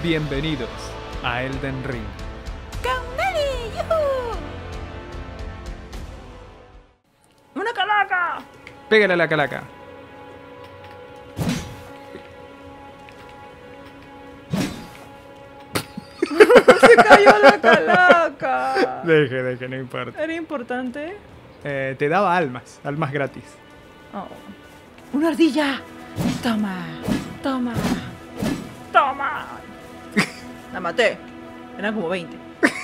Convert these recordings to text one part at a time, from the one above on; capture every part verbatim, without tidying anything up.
Bienvenidos a Elden Ring. ¡Candeli! ¡Yuhu! ¡Una calaca! Pégale a la calaca. ¡Se cayó la calaca! Deje, deje, no importa. ¿Era importante? Eh, te daba almas, almas gratis. Oh. ¡Una ardilla! ¡Toma! ¡Toma! ¡Toma! La maté. Eran como veinte.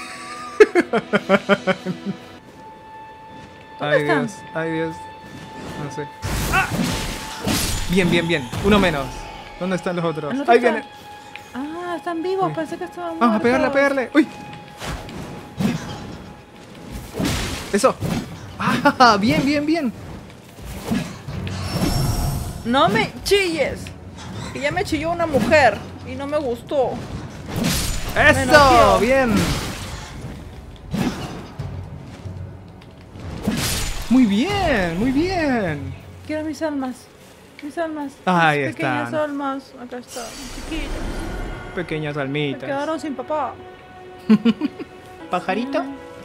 ¿Dónde Ay están? Dios, ay Dios. No sé. ¡Ah! Bien, bien, bien. Uno menos. ¿Dónde están los otros? ¿El otro Ahí está? viene. Ah, están vivos. Uy. Pensé que estaban Vamos a pegarle, a muertos. pegarle. ¡Uy! Eso. ¡Ah! Bien, bien, bien. No me chilles. Que ya me chilló una mujer y no me gustó. ¡Eso! enojó. ¡Bien! Muy bien, muy bien. Quiero mis almas. Mis almas. Ahí mis pequeñas están. almas. Acá están. Chiquitas. Pequeñas Me almitas. quedaron sin papá. ¿Pajarito?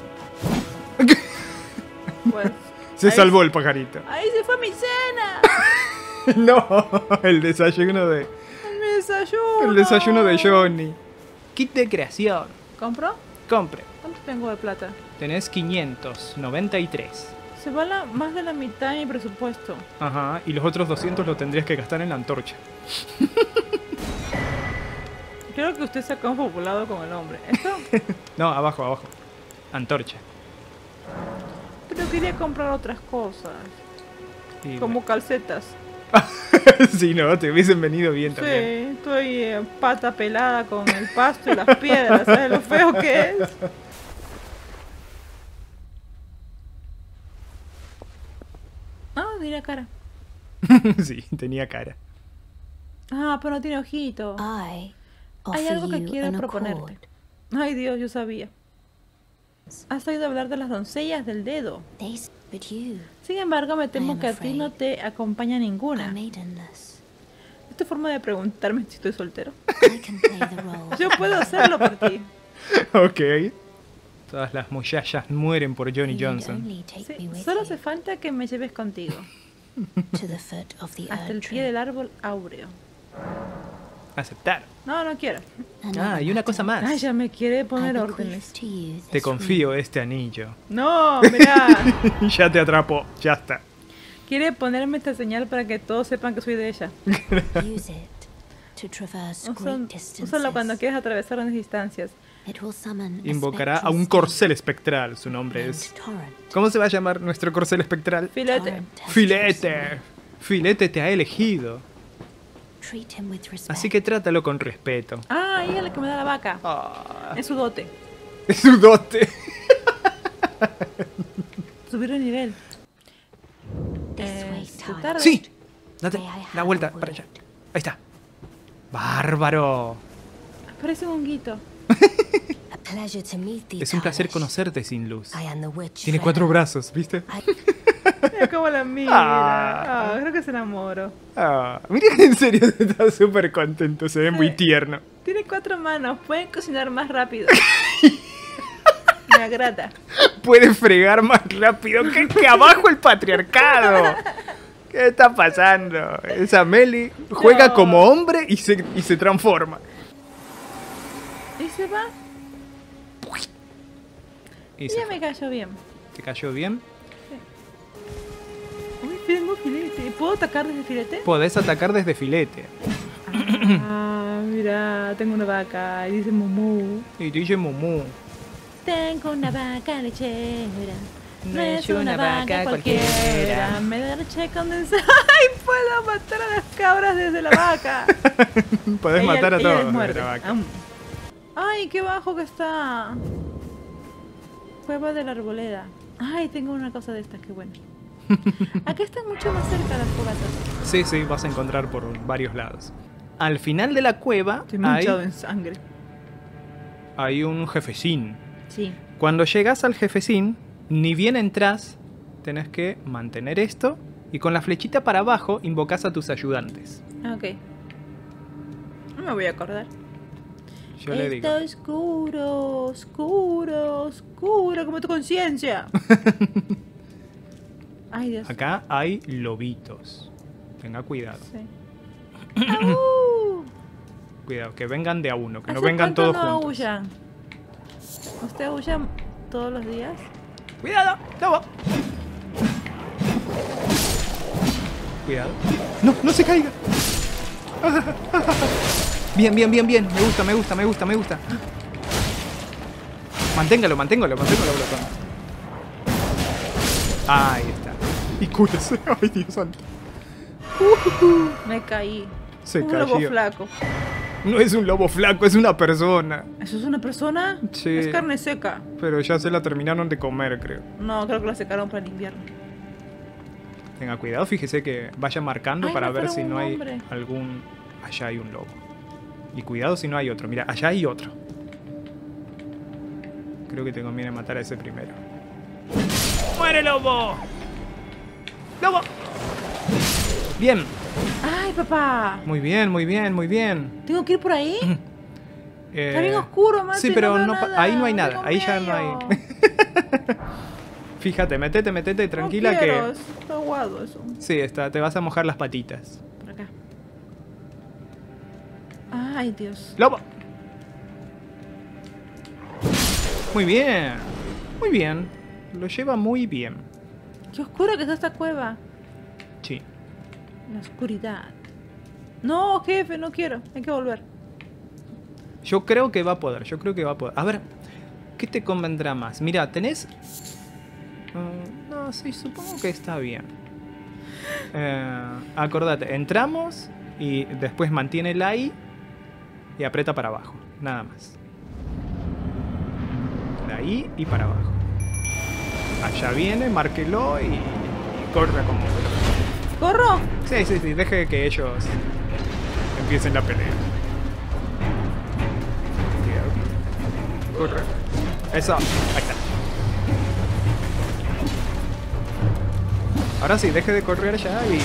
Pues. Se ahí salvó el pajarito. Ahí se fue mi cena. No, el desayuno de. Mi desayuno. El desayuno de Johnny. Kit de creación. ¿Compró? Compre. ¿Cuánto tengo de plata? Tenés quinientos noventa y tres. Se va la, más de la mitad de mi presupuesto. Ajá, y los otros doscientos los tendrías que gastar en la antorcha. Creo que usted se ha confabulado con el hombre. ¿Esto? No, abajo, abajo. Antorcha. Pero quería comprar otras cosas. Y Como calcetas. bueno. Si no, te hubiesen venido bien Sí, también. estoy eh, pata pelada con el pasto y las piedras. ¿Sabes lo feo que es? Ah, mira cara. Sí, tenía cara. Ah, pero no tiene ojito. I Hay offer algo que you quiero an proponerte. accord. Ay, Dios, yo sabía. Has oído hablar de las doncellas del dedo. They s- but you Sin embargo, me I temo am que a ti no te acompaña are ninguna. maidenless. ¿Es tu forma de preguntarme si estoy soltero? I can play the role. Yo puedo hacerlo por ti. Ok. Todas las muchachas mueren por Johnny You need Johnson. only take Sí, me with solo you hace falta que me lleves contigo. to the foot of the Hasta el Erd pie tree. del árbol áureo. Aceptar. No, no quiero. Another Ah, y una matter. cosa más. Ay, ya me quiere I poner bequeath órdenes. to you Te this confío este anillo. No, mira. Ya te atrapó. Ya está. Quiere ponerme esta señal para que todos sepan que soy de ella. ring. Use it to traverse Usa- great distances. Úsalo cuando quieras atravesar grandes distancias. It will summon a Invocará a spectral un steed corcel espectral. Su nombre named es... Torrent. ¿Cómo se va a llamar nuestro corcel espectral? Filete. Torrent has chosen Filete. Filete te ha elegido. you. Treat him with respect. Así que trátalo con respeto. Ah, ella es la que me da la vaca. Ah, Es su dote. es su dote. Subir de nivel. This Eh, way, se Torrent. tarda. Sí. Date May I have la vuelta a para word? allá. Ahí está. Bárbaro. Parece un honguito. A pleasure to meet thee, Es un placer Tavish. conocerte sin luz. I am the witch Tiene Freda. cuatro brazos, ¿viste? Mira cómo la mira. Ah. Ah, creo que se enamoró. Ah, mira, en serio, está súper contento. Se ve muy Sí. tierno. Tiene cuatro manos. Pueden cocinar más rápido. Me agrada. Puede fregar más rápido que, que abajo el patriarcado. ¿Qué está pasando? Esa Meli juega No. como hombre y se, y se transforma. ¿Y se va? Y se Ya fue. me cayó bien. ¿Te cayó bien? Uy, tengo filete. ¿Puedo atacar desde filete? Podés atacar desde filete. Ah, mira, tengo una vaca y dice Mumu. Y dice Mumu. Tengo una vaca lechera. No es una vaca cualquiera. Me da leche condensada. ¡Ay! Puedo matar a las cabras desde la vaca. Podés Ella- matar a ella todos les desde muerde. la vaca. Am. ¡Ay, qué bajo que está! Cueva de la arboleda. ¡Ay, tengo una cosa de estas! ¡Qué bueno! Acá están mucho más cerca las fogatas. Sí, sí, vas a encontrar por varios lados. Al final de la cueva Estoy hay, manchado en sangre. hay un jefecín. Sí. Cuando llegas al jefecín, ni bien entras, tenés que mantener esto y con la flechita para abajo invocas a tus ayudantes. Ah, ok. No me voy a acordar. Yo le digo. Está oscuro, oscuro, oscuro, como tu conciencia. Ay, Dios. Acá hay lobitos. Tenga cuidado. Sí. ¡Au! Cuidado, que vengan de a uno, que no ¿Hace vengan cuánto todos no juntos. aullan? ¿Usted aulla todos los días? ¡Cuidado! ¡Lobo! Cuidado. ¡No! ¡No se caiga! Bien, bien, bien, bien. Me gusta, me gusta, me gusta, me gusta. Manténgalo, manténgalo, manténgalo, botón. Ahí está. Y cúrese. Ay, Dios santo. Me caí. Se Un cayó. lobo flaco. No es un lobo flaco, es una persona. ¿Eso es una persona? Sí. Es carne seca. Pero ya se la terminaron de comer, creo. No, creo que la secaron para el invierno. Tenga cuidado, fíjese que vaya marcando Ay, para me ver fueron si un no hay hombre. algún... Allá hay un lobo. Y cuidado si no hay otro. Mira, allá hay otro. Creo que te conviene matar a ese primero. ¡Muere, lobo! ¡Lobo! Bien. ¡Ay, papá! Muy bien, muy bien, muy bien. ¿Tengo que ir por ahí? Eh, Está bien oscuro, Maxi, Sí, pero no veo no pa- nada. ahí no hay nada. Tengo Ahí ya no hay... miedo. Fíjate, metete, metete, tranquila no quiero, que... Está aguado eso. Sí, está, te vas a mojar las patitas. Por acá. Ay, Dios. ¡Lobo! Muy bien. Muy bien. Lo lleva muy bien. Qué oscuro que está esta cueva. Sí. La oscuridad. No, jefe, no quiero. Hay que volver. Yo creo que va a poder. Yo creo que va a poder. A ver, ¿qué te convendrá más? Mira, tenés... Mm, no, sí, supongo que está bien. Eh, acordate, entramos y después mantiene el ahí y aprieta para abajo. Nada más. De ahí y para abajo. Allá viene, márquelo y, y corra como... ¿Corro? Sí, sí, sí, deje que ellos empiecen la pelea. Cuidado. Corre. Eso, ahí está. Ahora sí, deje de correr ya y...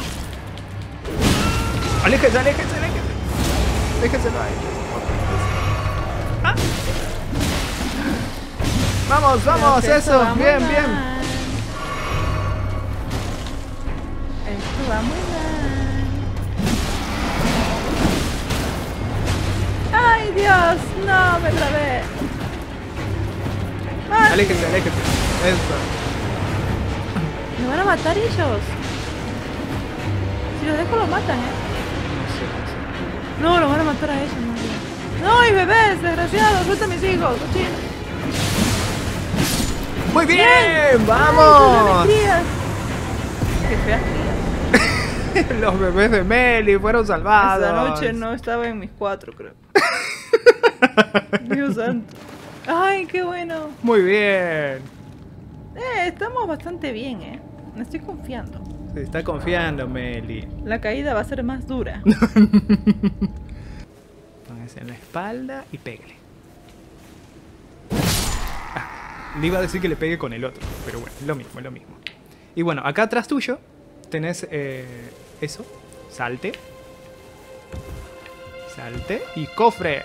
¡Aléjese, aléjese, aléjese! Déjeselo ahí. ¡Ah! ¡Vamos, vamos! Creo que ¡Eso! va muy ¡Bien, mal. bien! Esto va muy mal. ¡Ay, Dios! ¡No, me trabé! ¡Ay! Aléjese, aléjese. Eso. ¿Me van a matar ellos? Si los dejo, los matan, ¿eh? No sé, no sé. No, los van a matar a ellos, no. ¡No, y bebés! ¡Desgraciados! ¡Suelta a mis hijos! ¡Cochino! ¡Muy bien! ¡Ay, ¡Vamos! son crías! ¡Qué feas crías! Los bebés de Meli fueron salvados. Esa noche no estaba en mis cuatro, creo. Dios santo. ¡Ay, qué bueno! Muy bien. Eh, estamos bastante bien, ¿eh? Me estoy confiando. Se está confiando, Meli. La caída va a ser más dura. Póngase en la espalda y pégale. Ah, le iba a decir que le pegue con el otro, pero bueno, es lo mismo, es lo mismo. Y bueno, acá atrás tuyo tenés eh, eso. Salte. Salte y cofre.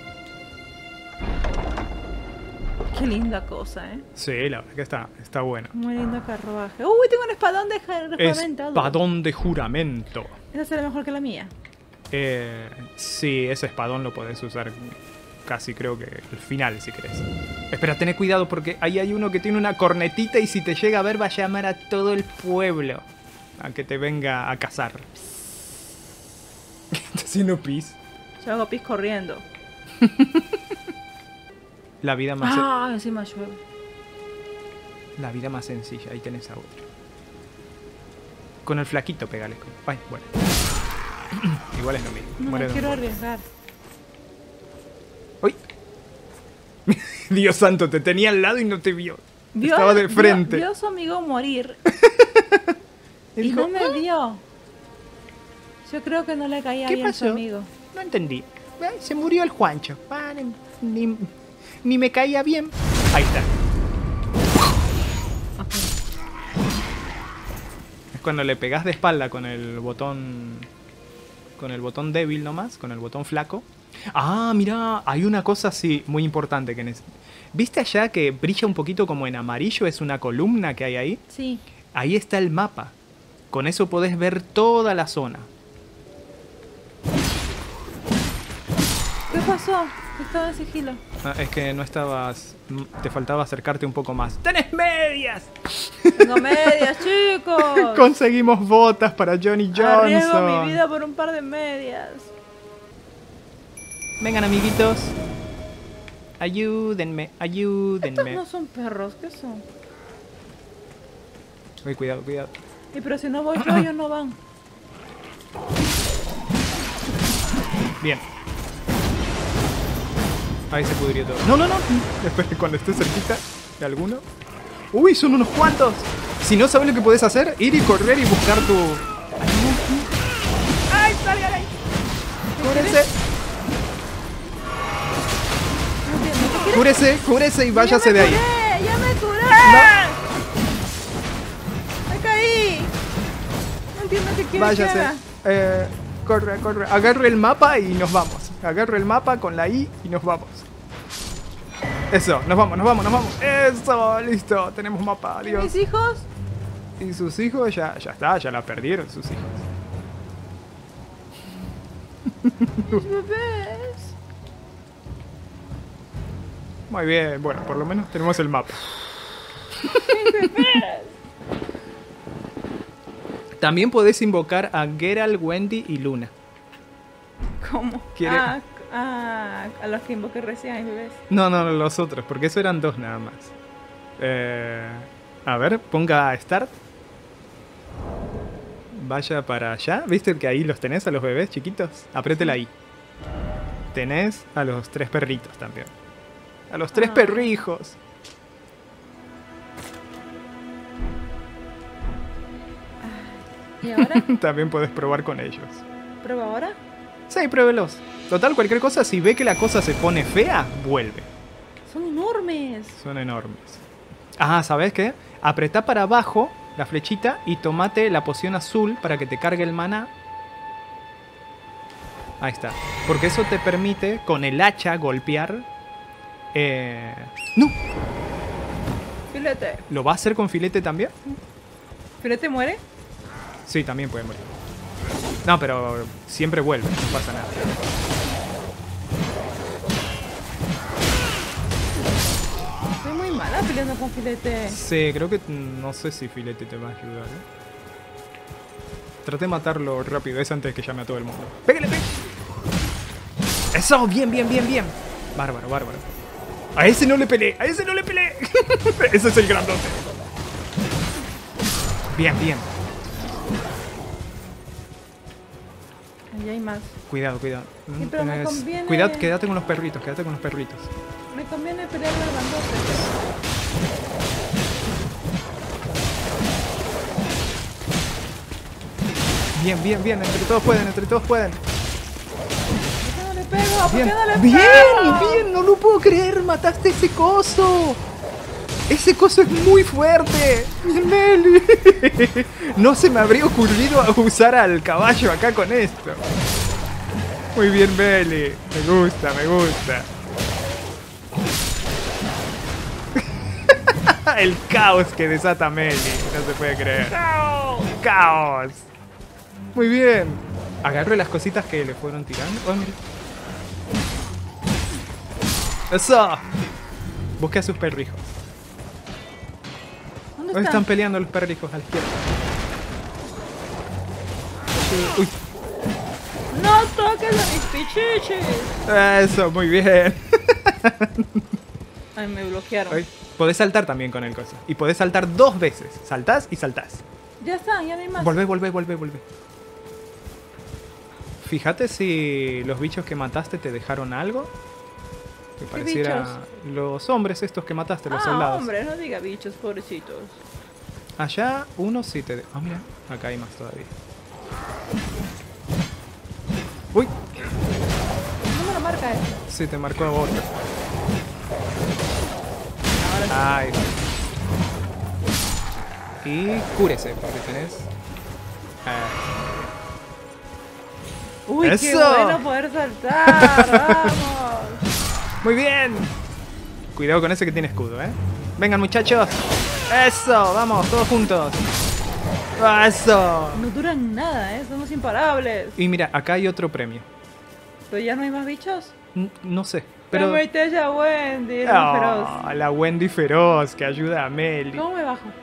Qué linda cosa, ¿eh? Sí, la verdad que está, está bueno. Muy lindo carruaje. ¡Uy, tengo un espadón de ja- juramento! Espadón de juramento. Esa será mejor que la mía. Eh, sí, ese espadón lo podés usar casi creo que al final si querés. Espera, ten cuidado porque ahí hay uno que tiene una cornetita y si te llega a ver va a llamar a todo el pueblo a que te venga a cazar. ¿Qué está haciendo pis? Yo hago pis corriendo. La vida más Ah, encima llueve. la vida más sencilla, ahí tenés a otro. Con el flaquito pegale. Ay, bueno. Igual es lo mismo. No Muere me de quiero un golpe. arriesgar. ¡Uy! Dios santo, te tenía al lado y no te vio. Vio- Estaba de vio- frente. Vio a su amigo morir Y y dijo, no me "Ah, vio. Yo creo que no le caía ¿Qué bien a su pasó? amigo. No entendí. Eh, Se murió el Juancho. Ah, ni, ni, ni me caía bien. Ahí está. Ok. Es cuando le pegás de espalda con el botón con el botón débil nomás, con el botón flaco. Ah, mira, hay una cosa así muy importante que necesito. ¿Viste allá que brilla un poquito como en amarillo? Es una columna que hay ahí. Sí. Ahí está el mapa. Con eso podés ver toda la zona. ¿Qué pasó? Estaba en sigilo. Ah, es que no estabas... Te faltaba acercarte un poco más. ¡Tenés medias! Tengo medias, chicos. Conseguimos botas para Johnny Arriesgo Johnson. mi vida por un par de medias. Vengan, amiguitos. Ayúdenme, Estos ayúdenme. no son perros, ¿qué son? Uy, cuidado, cuidado. Y pero si no voy yo, ellos no van. Bien. Ahí se pudrió todo. No, no, no. Espera, cuando esté cerquita de alguno. Uy, son unos cuantos. Si no sabes lo que puedes hacer, ir y correr y buscar tu... ¡Ay, salgan ahí! ¡Cúrese! No entiendo, ¿qué quieres? ¡Cúrese, cúrese y váyase ¡Ya me de ahí! curé! ¡Ya me curé! ¡Me caí! No entiendo qué quieres que Váyase. haga. Eh, corre, corre. Agarre el mapa y nos vamos. Agarre el mapa con la I y nos vamos. Eso, nos vamos, nos vamos, nos vamos. Eso, listo. Tenemos mapa, ¿Y adiós. mis hijos? Y sus hijos ya, ya está, ya la perdieron sus hijos. Mis bebés. Muy bien, bueno, por lo menos tenemos el mapa. También podés invocar a Geralt, Wendy y Luna. ¿Cómo? ¿Quiere- Ah, ah, a los que invoqué recién, mis bebés. No, no, los otros, porque eso eran dos nada más. Eh, a ver, ponga Start. Vaya para allá. ¿Viste que ahí los tenés a los bebés chiquitos? Apriétela ahí. Tenés a los tres perritos también. A los tres Ah. perrijos. ¿Y ahora? También podés probar con ellos. ¿Prueba ahora? Sí, pruébelos. Total, cualquier cosa, si ve que la cosa se pone fea, vuelve. Son enormes. Son enormes. Ah, ¿sabes qué? Apretá para abajo la flechita y tomate la poción azul para que te cargue el mana. Ahí está. Porque eso te permite con el hacha golpear. Eh... ¡No! Filete. ¿Lo va a hacer con filete también? ¿Filete muere? Sí, también puede morir. No, pero siempre vuelve, no pasa nada. Soy muy mala peleando con filete. Sí, creo que no sé si filete te va a ayudar, ¿eh? Traté de matarlo rápido, es antes de que llame a todo el mundo. ¡Pégale, pégale! ¡Eso! Bien, bien, bien, bien. Bárbaro, bárbaro. A ese no le peleé, a ese no le peleé. Ese es el grandote. Bien, bien. Ahí hay más. Cuidado, cuidado. Sí, pero me Es- conviene- Cuidado, quédate con los perritos, quédate con los perritos. Me conviene pelear al grandote. Bien, bien, bien. Entre todos pueden, entre todos pueden. ¿Por qué no le pego? ¿Por Bien, qué no le bien, pego? bien. No lo puedo creer. Mataste ese coso. Ese coso es muy fuerte. Bien, Meli. No se me habría ocurrido usar al caballo acá con esto. Muy bien, Meli. Me gusta, me gusta. El caos que desata Meli. No se puede creer. ¡Caos! Muy bien. Agarro las cositas que le fueron tirando. Oh, mira. ¡Eso! Busque a sus perrijos. ¿Dónde ¿Dónde están? están peleando los perrijos a la izquierda? Uy. ¡No toques a mis pichichis! Eso, muy bien. Ay, me bloquearon. Ay, podés saltar también con el coso. Y podés saltar dos veces. Saltás y saltás. Ya está, ya no hay más. Volvé, volvé, volvé, volvé. Fíjate si los bichos que mataste te dejaron algo. Que pareciera los hombres estos que mataste, los ah, soldados. hombre, no diga bichos, pobrecitos. Allá uno sí te... de- Ah, mira, acá hay más todavía. Uy, No me lo marca esto. sí te marcó otro. Ahora sí. Ay. Y cúrese, porque tenés... Ah. Uy, qué ¡Eso! bueno poder saltar. Vamos. Muy bien. Cuidado con ese que tiene escudo, ¿eh? Vengan, muchachos. Eso, vamos, todos juntos. Eso. No duran nada, ¿eh? Somos imparables. Y mira, acá hay otro premio. ¿Pero ya no hay más bichos? N- No sé, pero... Pero me ya Wendy, era muy feroz. Oh, la Wendy feroz que ayuda a Meli. ¿Cómo me bajo?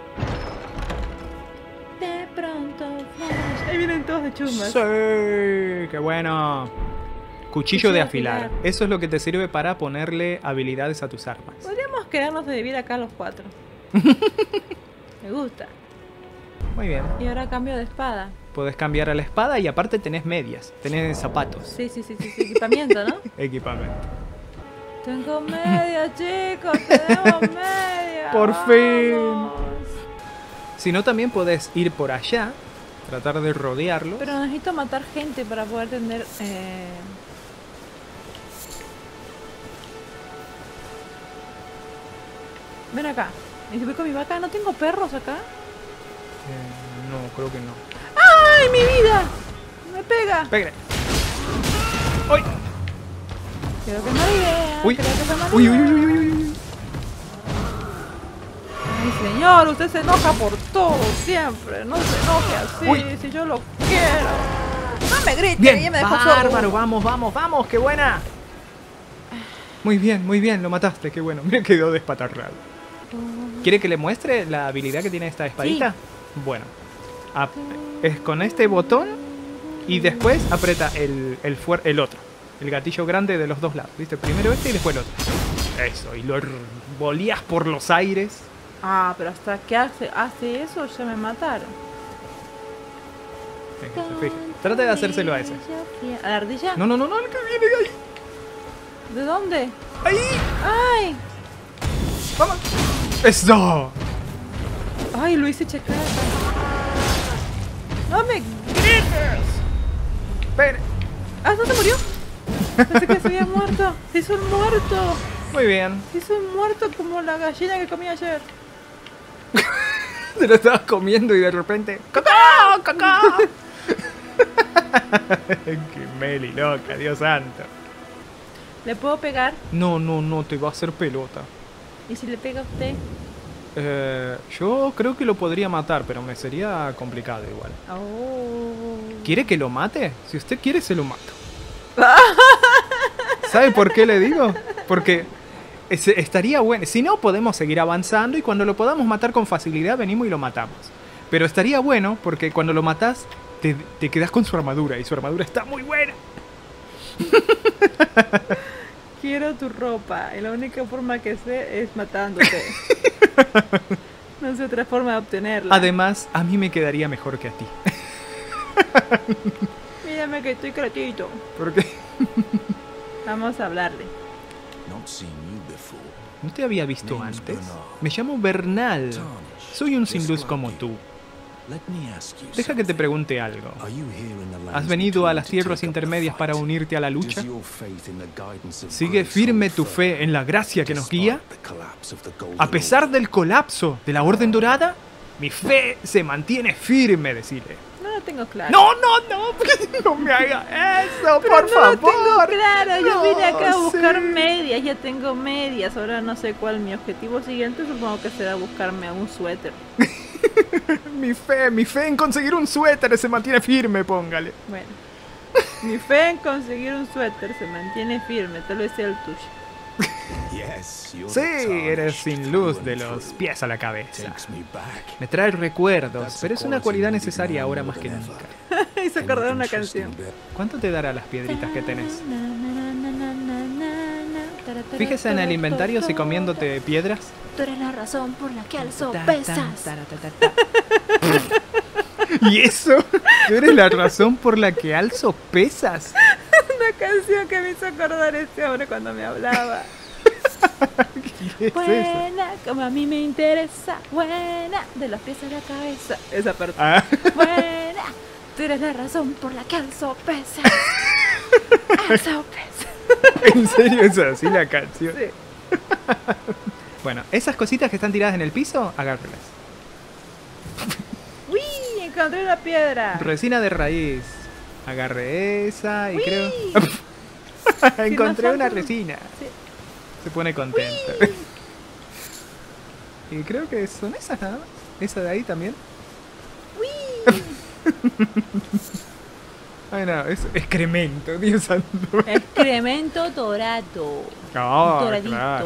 De pronto flash. Ahí vienen todos de chumas. Sí, qué bueno. Cuchillo Cuchillo de de afilar. afilar. Eso es lo que te sirve para ponerle habilidades a tus armas. Podríamos quedarnos de vivir acá los cuatro. Me gusta. Muy bien. Y ahora cambio de espada. Podés cambiar a la espada y aparte tenés medias, tenés zapatos. Sí, sí, sí, sí, sí, equipamiento, ¿no? Equipamiento. Tengo media, chicos, tenemos media. Por vamos. fin. Si no, también podés ir por allá, tratar de rodearlos. Pero necesito matar gente para poder tener... Eh... Ven acá. ¿Y si voy con mi vaca? ¿No tengo perros acá? Eh, no, creo que no. ¡Ay, mi vida! Me pega. Pégale. ¡Uy! Creo que es mala idea. Uy. Creo que es mala Uy, uy, idea. uy, uy, uy, uy. Ay, señor, usted se enoja por todo siempre. No se enoje así, Uy. si yo lo quiero. No me grite, Bien, ya me dejó bárbaro, solo. vamos, vamos, vamos, qué buena. Muy bien, muy bien, lo mataste, qué bueno. Mira, quedó despatarrado. ¿Quiere que le muestre la habilidad que tiene esta espadita? Bueno, ap- es con este botón y después aprieta el, el, fuer- el otro, el gatillo grande de los dos lados, ¿viste? Primero este y después el otro. Eso, y lo r- volías por los aires. Ah, pero hasta que hace, hace eso ya me mataron. Fíjese, fíjese. Trata de hacérselo a ese. ¿A la ardilla? No, no, no, no, el que viene de ahí. ¿De dónde? ¡Ahí! ¡Ay! ¡Vamos! ¡Eso! ¡Ay, lo hice checar! ¡No me grites! Espera. ¡Ah, no se murió! Pensé que se había muerto. Se hizo un muerto. Muy bien. Se hizo un muerto como la gallina que comí ayer. Te lo estabas comiendo y de repente... ¡Cacao! ¡Cacao! ¡Qué Meli loca, Dios santo! ¿Le puedo pegar? No, no, no, te va a hacer pelota. ¿Y si le pega a usted? Eh, yo creo que lo podría matar, pero me sería complicado igual. Oh. ¿Quiere que lo mate? Si usted quiere, se lo mato. ¿Sabe por qué le digo? Porque es- estaría bueno. Si no, podemos seguir avanzando y cuando lo podamos matar con facilidad, venimos y lo matamos. Pero estaría bueno porque cuando lo matas, te, te quedas con su armadura y su armadura está muy buena. Quiero tu ropa. Y la única forma que sé es matándote. No sé otra forma de obtenerla. Además, a mí me quedaría mejor que a ti. Mírame que estoy cratito. Porque Vamos a hablarle. Not seen you before. no te había visto Name's antes. Bernard. Me llamo Bernal. Tarnish. Soy un Just sin luz like como you. tú. Let me ask you Deja que te something. pregunte algo. Are you here in the ¿Has lands venido a between las to tierras take up the intermedias para fight? unirte a la lucha? Does your faith in the guidance of ¿Sigue grace firme hold tu firm fe en la gracia que nos guía? despite the collapse of the Golden A pesar Order? del colapso de la Orden Dorada, mi fe se mantiene firme, decirle. No lo tengo claro. No, no, no, no me haga eso, Pero por no favor. lo tengo claro. Yo No, vine acá a buscar sí. medias. Ya tengo medias. Ahora no sé cuál mi objetivo siguiente. Supongo que será buscarme un suéter. Mi fe, mi fe en conseguir un suéter se mantiene firme, póngale. Bueno. Mi fe en conseguir un suéter se mantiene firme. Tal vez sea el tuyo. Yes, you're Sí, the tarnished eres sin through luz and de los through. pies a la cabeza. Takes me back. Me trae recuerdos, That's pero a es una quality cualidad needed necesaria now ahora more más que than nunca. ever. Hizo And acordar you una can trust canción. in that. ¿Cuánto te dará las piedritas que tenés? Fíjese en el inventario si comiéndote piedras. Tú eres la razón por la que alzo Ta, ta, pesas. ta, ta, ta, ta. ¿Y eso? ¿Tú eres la razón por la que alzo pesas? Una canción que me hizo acordar este hombre cuando me hablaba. ¿Qué es eso? Buena, como a mí me interesa. Buena, de los pies a la cabeza. Esa parte. Ah, Buena, tú eres la razón por la que alzo pesas. Alzo pesas. ¿en serio es así la canción? Sí. Bueno, esas cositas que están tiradas en el piso, agárralas. Uy, encontré una piedra. Resina de raíz. Agarré esa y ¡Uy! creo... Si Encontré no una salto- resina. Sí. Se pone contento. Y creo que son esas nada más. Esa de ahí también. Ay, no, es excremento, Dios santo. Excremento dorado. Ah, Doradito. claro.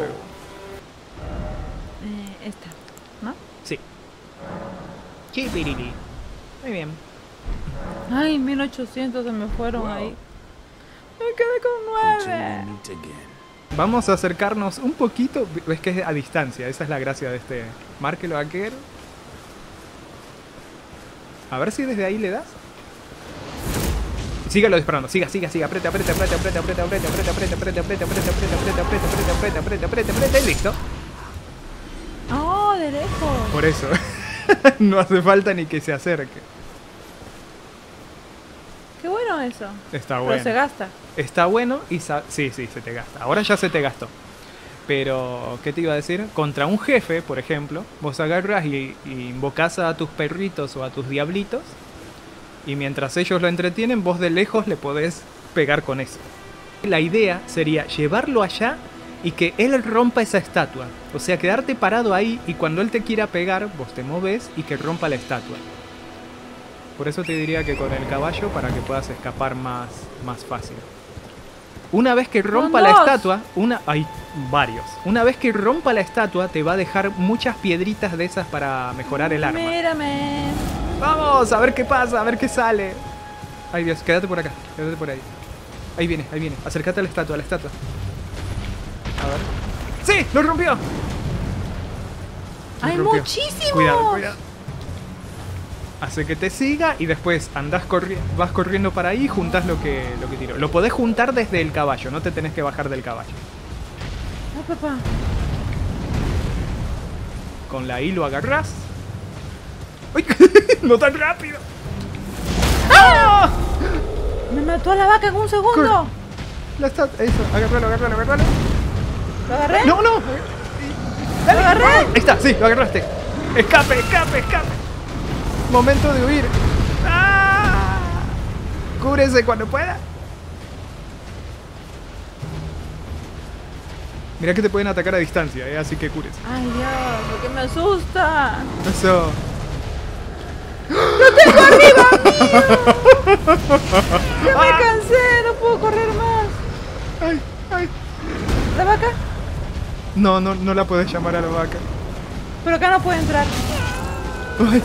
Eh, esta, ¿no? Sí. Chipirili. Muy bien. Ay, mil ochocientos se me fueron Wow. ahí. Me quedé con Until we nueve. meet again. Vamos a acercarnos un poquito. Ves que es a distancia. Esa es la gracia de este. Márquelo aquel. A ver si desde ahí le das. Sígalo disparando. Siga, siga, siga. Aprieta, aprieta, aprieta, aprieta, aprieta, aprieta, aprieta, aprieta, aprieta, aprieta, aprieta, aprieta, aprieta, aprieta, aprieta, aprieta, aprieta, aprieta, aprieta, y listo. Oh, de lejos. Por eso. No hace falta ni que se acerque. Qué bueno eso. Está Pero bueno. se gasta. Está bueno y sa- sí, sí, se te gasta. Ahora ya se te gastó. Pero, ¿qué te iba a decir? Contra un jefe, por ejemplo, vos agarras y, y invocás a tus perritos o a tus diablitos. Y mientras ellos lo entretienen, vos de lejos le podés pegar con eso. La idea sería llevarlo allá y que él rompa esa estatua. O sea, quedarte parado ahí y cuando él te quiera pegar, vos te moves y que rompa la estatua. Por eso te diría que con el caballo para que puedas escapar más, más fácil. Una vez que rompa la dos. estatua, una hay varios. Una vez que rompa la estatua te va a dejar muchas piedritas de esas para mejorar el arma. Mírame. Vamos, a ver qué pasa, a ver qué sale. Ay Dios, quédate por acá, quédate por ahí. Ahí viene, ahí viene. Acércate a la estatua, a la estatua. A ver. ¡Sí! ¡Lo rompió! Lo Hay rompió. muchísimos. Cuidado, cuidado. Hace que te siga y después andás corri vas corriendo para ahí y juntás lo que, lo que tiró. Lo podés juntar desde el caballo, no te tenés que bajar del caballo. Ah, papá. Con la I lo agarrás. ¡Ay! ¡No tan rápido! Me mató a la vaca en un segundo. Corre. La está... Eso, agárralo, agárralo, agárralo. ¿Lo agarré? ¡No, no! ¿Lo agarré? Ahí está, sí, lo agarraste. Escape, escape, escape. Momento de huir. ¡Ah! Cúbrese cuando pueda. Mira que te pueden atacar a distancia, ¿eh? Así que cúrese. Ay, Dios, lo que me asusta. Eso. Ya me cansé, no puedo correr más. Ay, ay. ¿La vaca? No, no, no la puedes llamar a la vaca. Pero acá no puede entrar. Ay.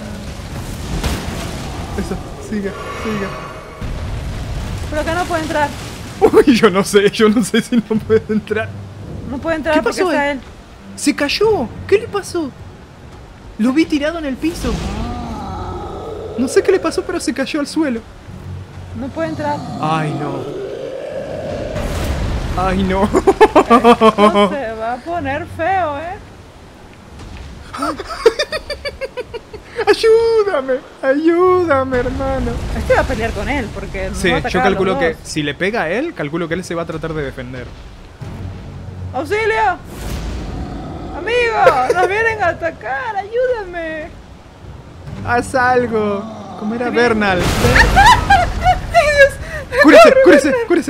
Eso, siga, siga. Pero acá no puede entrar. Uy, yo no sé, yo no sé si no puede entrar. No puede entrar ¿Qué porque pasó? está él. ¡Se cayó! ¿Qué le pasó? Lo vi tirado en el piso. No sé qué le pasó, pero se cayó al suelo. No puede entrar. Ay, no. Ay, no. Esto se va a poner feo, ¿eh? Ayúdame, ayúdame, hermano. Este va a pelear con él porque nos Sí, va a atacar yo a los calculo que dos. si le pega a él, calculo que él se va a tratar de defender. ¡Auxilio! ¡Amigo! ¡Nos vienen a atacar! ¡Ayúdame! Haz algo. ¿Cómo era Bernal? ¡Cúrese, cúrese, cúrese!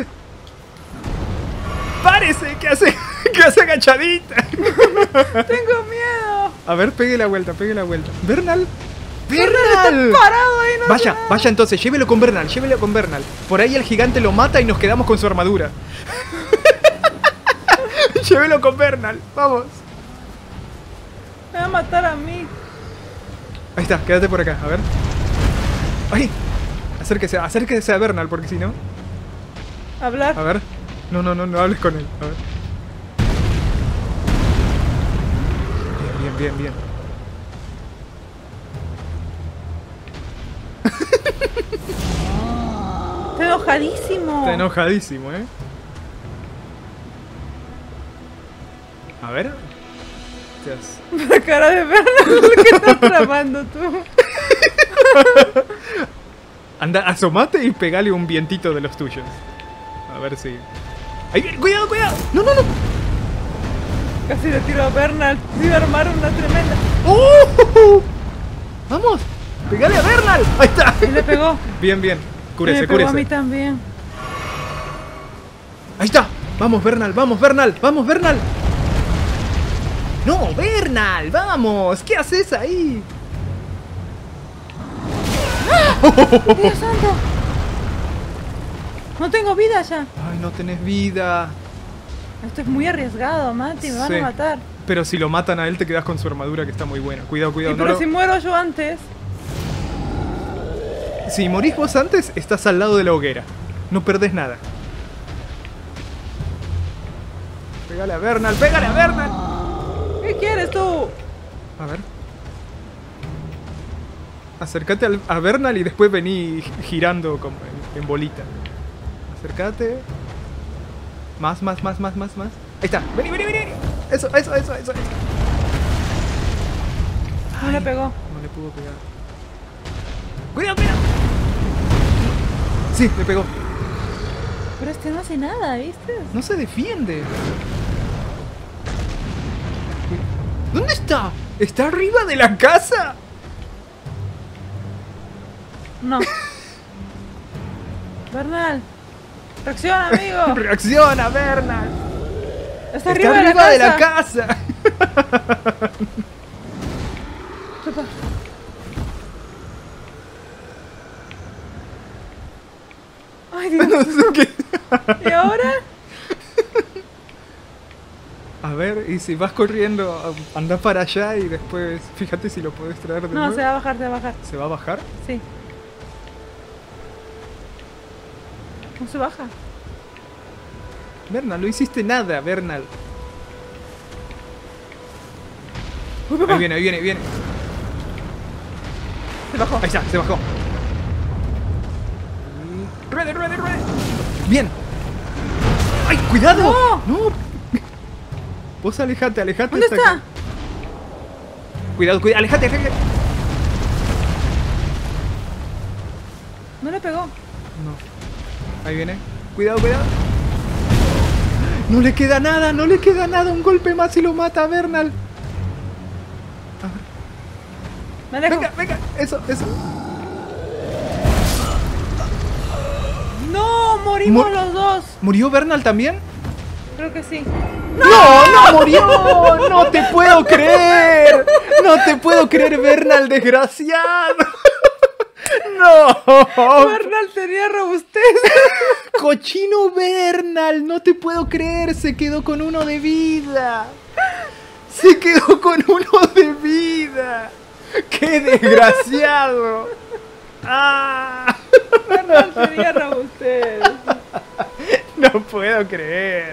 ¡Párese! ¿Qué hace? ¿Qué hace agachadita? ¡Tengo miedo! A ver, pegue la vuelta, pegue la vuelta. ¡Bernal! ¡Está ¡Bernal! parado ahí! No Vaya, hace nada. vaya entonces, llévelo con Bernal, llévelo con Bernal. Por ahí el gigante lo mata y nos quedamos con su armadura. Llévelo con Bernal, vamos. Me va a matar a mí. Ahí está, quédate por acá, a ver. ¡Ay! Acérquese, acérquese a Bernal, porque si no... Hablar. A ver. No, no, no, no hables con él. A ver. Bien, bien, bien, bien. Está enojadísimo. Está enojadísimo, ¿eh? A ver. Dios. La cara de Bernal que estás tramando tú. Anda, asomate y pegale un vientito de los tuyos. A ver si... ¡Ahí viene! ¡Cuidado, cuidado! ¡No, no, no! Casi le tiro a Bernal. Iba a armar una tremenda. ¡Oh! ¡Vamos! ¡Pegale a Bernal! ¡Ahí está! Y le pegó. Bien, bien. Cúrese, me pegó a cúrese. mí también. Ahí está. Vamos, Bernal, vamos, Bernal, vamos, Bernal. No, Bernal, vamos. ¿Qué haces ahí? ¡Dios santo! No tengo vida ya. Ay, no tenés vida. Esto es muy arriesgado, Mati. Me van Sí. a matar. Pero si lo matan a él, te quedas con su armadura que está muy buena. Cuidado, Y cuidado. no pero lo- si muero yo antes. Si morís vos antes, estás al lado de la hoguera. No perdés nada. Pégale a Bernal, pégale a Bernal. ¿Qué quieres tú? A ver. Acércate al- a Bernal y después vení girando como en, en bolita. Acércate. Más, más, más, más, más, más. Ahí está. Vení, vení, vení. Eso, eso, eso, eso. eso. No le pegó. No le pudo pegar. Cuidado, cuidado. Sí, le pegó. Pero este no hace nada, ¿viste? No se defiende. ¿Dónde está? ¿Está arriba de la casa? No. Bernal. Reacciona, amigo. Reacciona, Bernal. Está Está arriba, arriba de la de casa. la casa. Papá. Ay, Dios. No sé qué. ¿Y ahora? A ver, y si vas corriendo, anda para allá y después fíjate si lo puedes traer de No, nuevo. se va a bajar, se va a bajar. ¿Se va a bajar? Sí. No se baja. Bernal, no hiciste nada, Bernal. Uy, papá. Ahí viene, ahí viene, ahí viene. Se bajó. Ahí está, se bajó. Y- Ruede, ruede, ruede. Bien. ¡Ay, cuidado! No. No. Vos alejate, alejate. ¿Dónde hasta está? que- Cuidado, cuidado, alejate, alejate. No le pegó. No. Ahí viene. Cuidado, cuidado. No le queda nada, no le queda nada. Un golpe más y lo mata a Bernal. Me alejo. Venga, venga. Eso, eso. No, morimos Mor- los dos. ¿Murió Bernal también? Creo que sí. ¡No! ¡No murió! ¡No te puedo creer! ¡No te puedo creer, Bernal, desgraciado! ¡No! Bernal tenía robustez. ¡Cochino Bernal! ¡No te puedo creer! Se quedó con uno de vida. Se quedó con uno de vida. ¡Qué desgraciado! ¡Ah! Bernal tenía robustez. No puedo creer.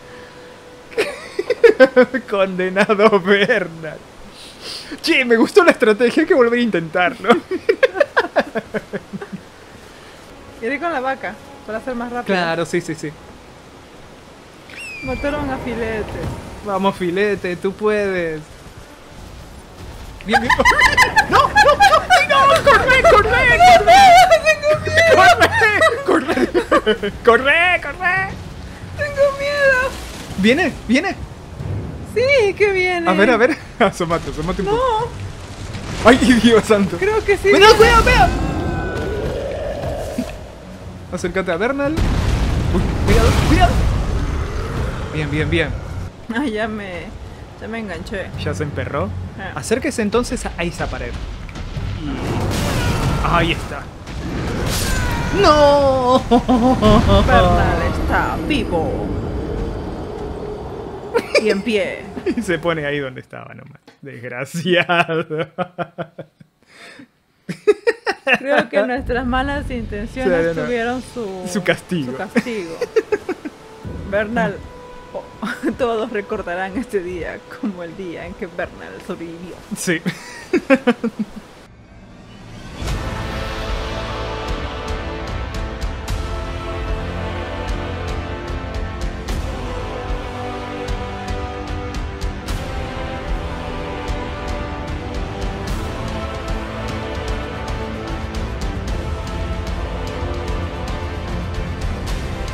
Condenado Bernal. Che, me gustó la estrategia, hay que volver a intentarlo. Iré con la vaca para ser más rápido. Claro, sí, sí, sí. Mataron a Filete. Vamos, Filete, tú puedes. Bien, bien. ¡No! ¡No! ¡No! ¡No! ¡Corre! ¡Corre! ¡Corre! ¡Corre! ¡Corre! ¡Corre! Tengo miedo. ¿Viene? ¿Viene? Sí, que viene. A ver, a ver. Asómate, asómate un poco. No, ¡Ay, Dios santo! creo que sí. ¡Cuidado, cuidado, cuidado! Acércate a Bernal. Uy, cuidado, cuidado. Bien, bien, bien. Ay, ya me, ya me enganché. Ya se emperró. Ah. Acérquese entonces a esa pared. Y... ahí está. ¡No! Bernal está vivo. Y en pie. Y se pone ahí donde estaba nomás. Desgraciado. Creo que nuestras malas intenciones Sí, no. tuvieron su, Su castigo. su castigo. Bernal, oh, todos recordarán este día como el día en que Bernal sobrevivió. Sí.